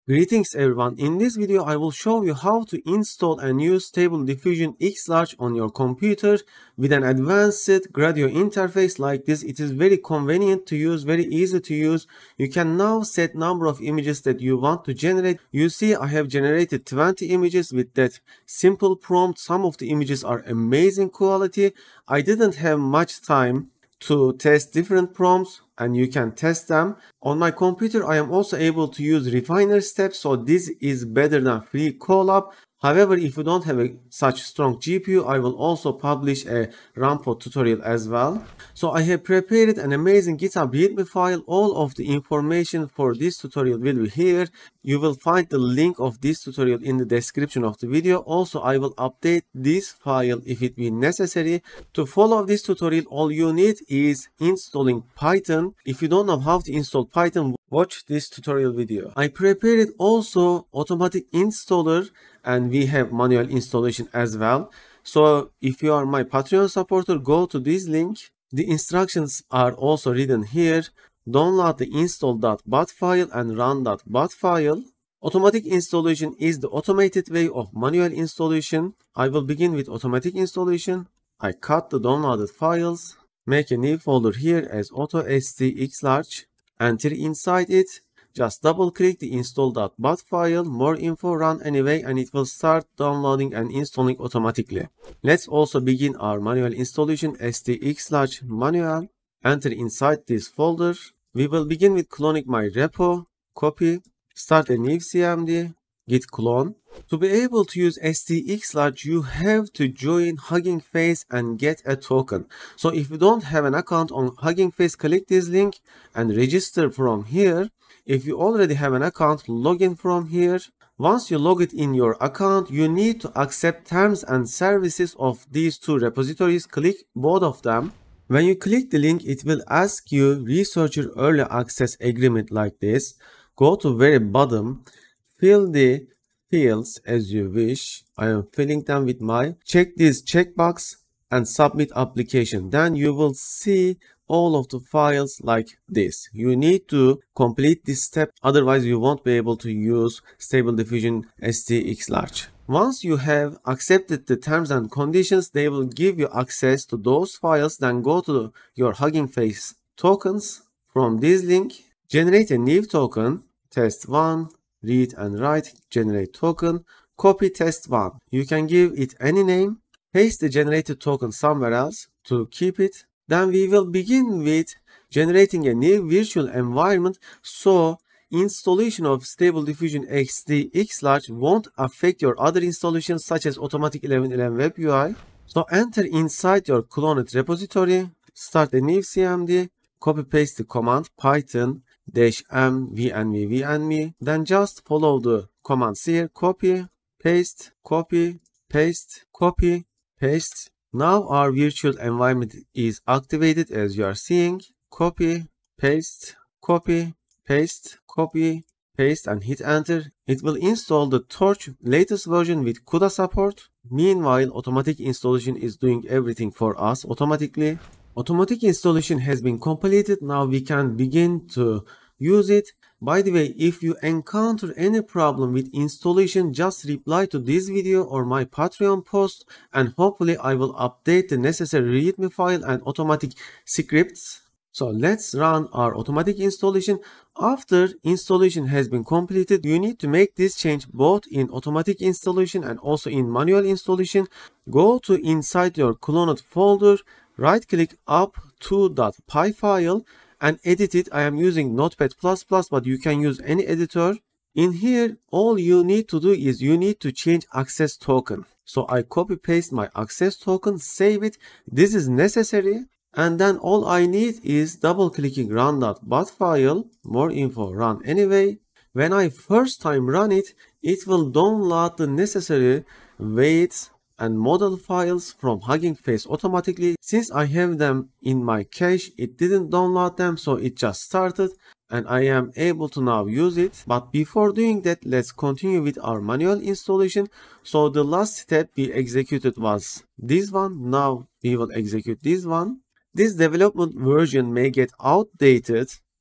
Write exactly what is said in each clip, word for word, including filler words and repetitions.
Greetings everyone, in this video I will show you how to install and use Stable Diffusion X Large on your computer with an advanced Gradio interface like this. It is very convenient to use, very easy to use. You can now set number of images that you want to generate. You see I have generated twenty images with that simple prompt. Some of the images are amazing quality. I didn't have much time to test different prompts and you can test them. On my computer I am also able to use refiner steps, so this is better than free Colab. However, if you don't have a such strong G P U, I will also publish a Rampot tutorial as well. So I have prepared an amazing GitHub Readme file. All of the information for this tutorial will be here. You will find the link of this tutorial in the description of the video. Also, I will update this file if it be necessary. To follow this tutorial, all you need is installing Python. If you don't know how to install Python, watch this tutorial video. I prepared also automatic installer and we have manual installation as well. So if you are my Patreon supporter, go to this link. The instructions are also written here. Download the install.bat file and run.bat file. Automatic installation is the automated way of manual installation. I will begin with automatic installation. I cut the downloaded files, make a new folder here as auto S D X Large, enter inside it. Just double click the install.bat file, more info, run anyway, and it will start downloading and installing automatically. Let's also begin our manual installation. S D X Large manual. Enter inside this folder. We will begin with cloning my repo, copy, start a new C M D, git clone. To be able to use S D X Large, you have to join Hugging Face and get a token. So if you don't have an account on Hugging Face, click this link and register from here. If you already have an account, log in from here. Once you log it in your account, you need to accept terms and services of these two repositories. Click both of them. When you click the link, it will ask you researcher early access agreement like this. Go to very bottom, fill the fields as you wish. I am filling them with my. Check this checkbox and submit application. Then you will see all of the files like this. You need to complete this step, otherwise you won't be able to use Stable Diffusion S D X Large. Once you have accepted the terms and conditions, they will give you access to those files. Then go to your Hugging Face tokens. From this link, generate a new token, test one, read and write, generate token, copy test one. You can give it any name, paste the generated token somewhere else to keep it. Then we will begin with generating a new virtual environment, so installation of Stable Diffusion S D X Large won't affect your other installations such as Automatic eleven eleven Web U I. So enter inside your cloned repository, start a new C M D, copy paste the command python dash m vnv vnv, then just follow the commands here, copy, paste, copy, paste, copy, paste. Now our virtual environment is activated as you are seeing. Copy, paste, copy, paste, copy, paste and hit enter. It will install the Torch latest version with CUDA support. Meanwhile, automatic installation is doing everything for us automatically. Automatic installation has been completed. Now we can begin to use it. By the way, if you encounter any problem with installation, just reply to this video or my Patreon post and hopefully I will update the necessary readme file and automatic scripts. So let's run our automatic installation. After installation has been completed, you need to make this change both in automatic installation and also in manual installation. Go to inside your cloned folder, right click up to.py file and edit it. I am using Notepad plus plus, but you can use any editor. In here, all you need to do is you need to change access token. So I copy paste my access token, save it. This is necessary. And then all I need is double clicking run.bat file, more info, run anyway. When I first time run it, it will download the necessary weights and model files from Hugging Face automatically. Since I have them in my cache, it didn't download them, so it just started and I am able to now use it. But before doing that, let's continue with our manual installation. So the last step we executed was this one. Now we will execute this one. This development version may get outdated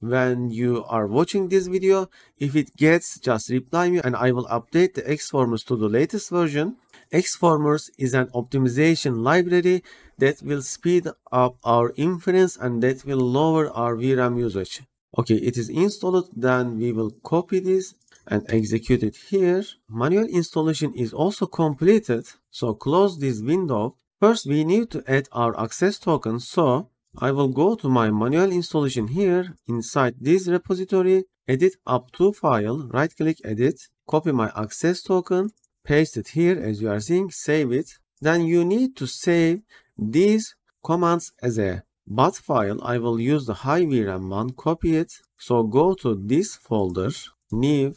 when you are watching this video. If it gets, just reply me and I will update the Xformers to the latest version. Xformers is an optimization library that will speed up our inference and that will lower our V RAM usage. Okay, it is installed, then we will copy this and execute it here. Manual installation is also completed, so close this window. First, we need to add our access token, so I will go to my manual installation here inside this repository, edit up to file, right click edit, copy my access token, paste it here as you are seeing, save it. Then you need to save these commands as a B A T file. I will use the high V RAM one, copy it. So go to this folder, new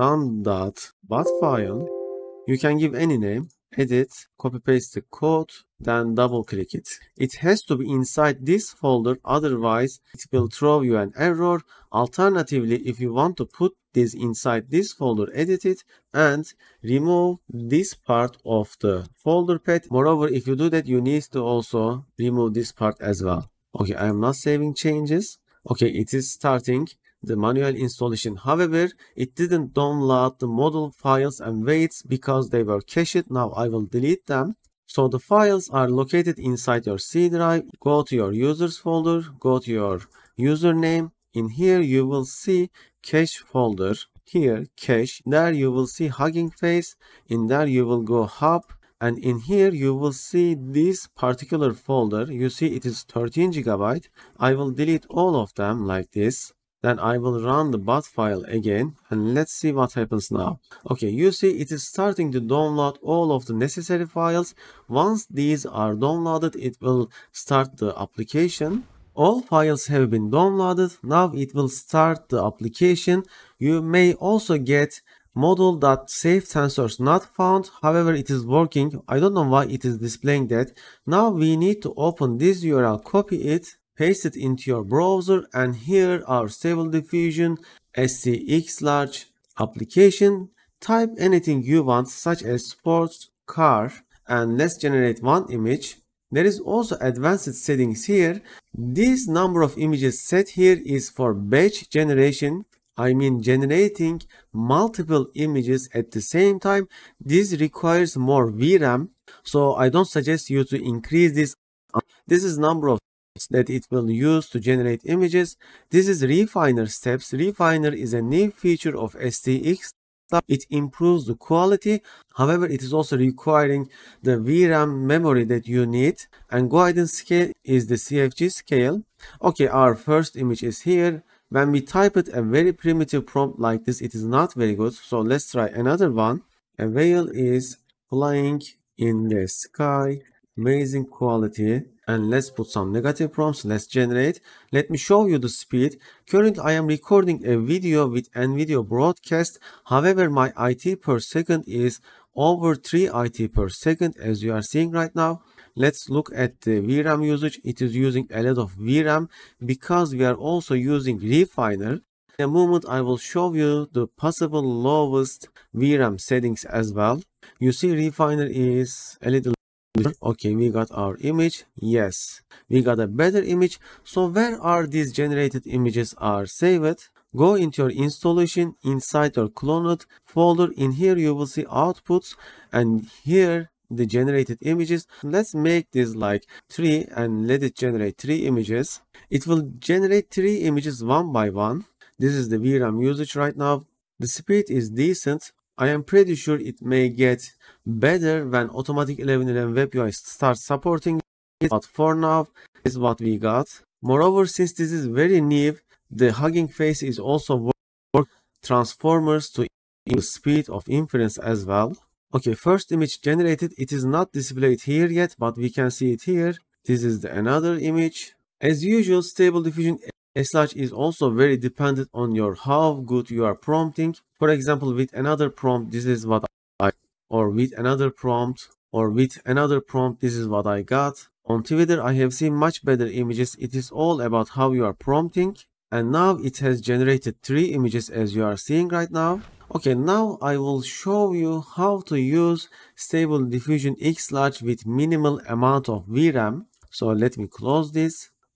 run.bat file. You can give any name, edit, copy paste the code, then double click it. It has to be inside this folder, otherwise it will throw you an error. Alternatively, if you want to put this inside this folder, edit it and remove this part of the folder path. Moreover, if you do that, you need to also remove this part as well. Okay, I am not saving changes. Okay, it is starting the manual installation. However, it didn't download the model files and weights because they were cached. Now I will delete them. So the files are located inside your C drive. Go to your users folder, go to your username. In here you will see cache folder. Here cache. There you will see Hugging Face. In there you will go hub. And in here you will see this particular folder. You see it is thirteen gigabyte. I will delete all of them like this. Then I will run the B A T file again and let's see what happens now. Okay, you see it is starting to download all of the necessary files. Once these are downloaded, it will start the application. All files have been downloaded. Now it will start the application. You may also get model.save tensors not found. However, it is working. I don't know why it is displaying that. Now we need to open this U R L, copy it, paste it into your browser, and here our Stable Diffusion S D X L application. Type anything you want, such as sports, car, and let's generate one image. There is also advanced settings here. This number of images set here is for batch generation. I mean generating multiple images at the same time. This requires more V RAM, so I don't suggest you to increase this. This is number of that it will use to generate images. This is refiner steps. Refiner is a new feature of S D X L. It improves the quality. However, it is also requiring the V RAM memory that you need. And guidance scale is the C F G scale. Okay, our first image is here. When we type it a very primitive prompt like this, it is not very good. So let's try another one. A whale is flying in the sky. Amazing quality. And let's put some negative prompts. Let's generate. Let me show you the speed. Currently, I am recording a video with NVIDIA broadcast. However, my I T per second is over three I T per second, as you are seeing right now. Let's look at the V RAM usage. It is using a lot of V RAM because we are also using Refiner. In a moment, I will show you the possible lowest V RAM settings as well. You see, Refiner is a little. Okay, we got our image. Yes, we got a better image. So where are these generated images are saved? Go into your installation inside your cloned folder. In here you will see outputs and here the generated images. Let's make this like three and let it generate three images. It will generate three images one by one. This is the V RAM usage right now. The speed is decent. I am pretty sure it may get better when Automatic eleven eleven Web U I starts supporting it, but for now, this is what we got. Moreover, since this is very new, the Hugging Face is also working transformers to increase the speed of inference as well. Okay, first image generated. It is not displayed here yet, but we can see it here. This is the another image. As usual, Stable Diffusion S D X L is also very dependent on your how good you are prompting. For example, with another prompt, this is what I, or with another prompt, or with another prompt, this is what I got. On Twitter, I have seen much better images. It is all about how you are prompting. And now it has generated three images as you are seeing right now. Okay, now I will show you how to use Stable Diffusion X L with minimal amount of V RAM. So let me close this.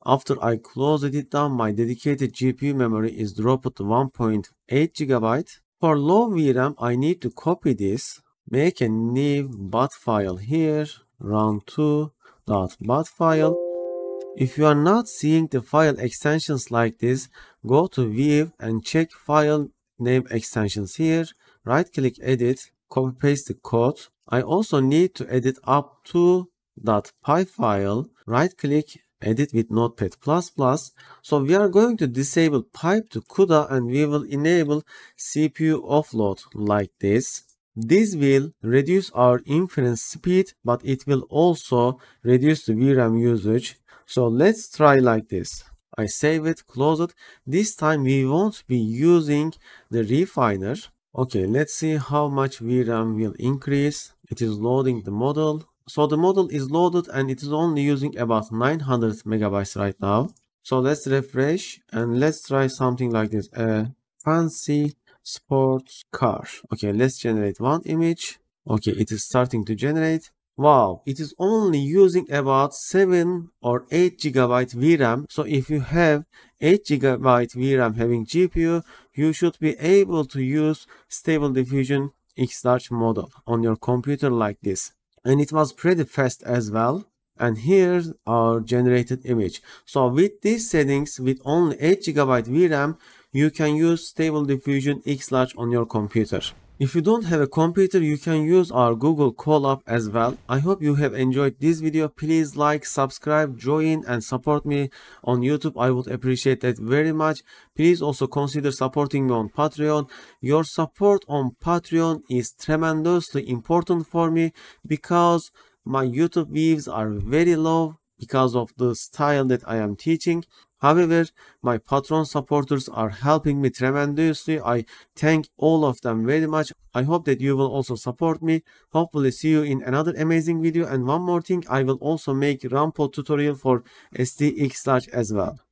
After I closed it down, my dedicated G P U memory is dropped to one point eight gigabytes. For low V RAM, I need to copy this, make a new bat file here, round two dot bat file. If you are not seeing the file extensions like this, go to View and check file name extensions here, right click edit, copy paste the code. I also need to edit up to .py file, right click edit with Notepad plus plus. So we are going to disable pipe to CUDA and we will enable C P U offload like this. This will reduce our inference speed, but it will also reduce the V RAM usage. So let's try like this. I save it, close it. This time we won't be using the refiner. Okay, let's see how much V RAM will increase. It is loading the model. So the model is loaded and it is only using about nine hundred megabytes right now. So let's refresh and let's try something like this. A fancy sports car. Okay, let's generate one image. Okay, it is starting to generate. Wow, it is only using about seven or eight gigabyte V RAM. So if you have eight gigabyte V RAM having G P U, you should be able to use Stable Diffusion X Large model on your computer like this. And it was pretty fast as well. And here's our generated image. So with these settings, with only eight gigabyte V RAM, you can use Stable Diffusion X Large on your computer. If you don't have a computer, you can use our Google Colab as well. I hope you have enjoyed this video. Please like, subscribe, join and support me on YouTube. I would appreciate that very much. Please also consider supporting me on Patreon. Your support on Patreon is tremendously important for me because my YouTube views are very low because of the style that I am teaching. However, my Patron supporters are helping me tremendously. I thank all of them very much. I hope that you will also support me. Hopefully see you in another amazing video. And one more thing, I will also make RAM pod tutorial for S D X Large as well.